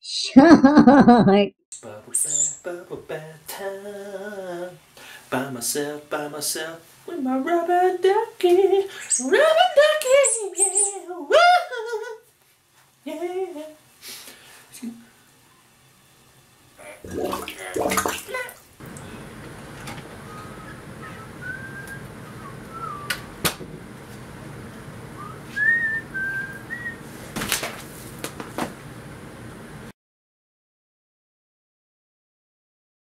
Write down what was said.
Shut. Bubble bath time. By myself, with my rubber ducky. Rubber ducky, yeah. Woo! Yeah.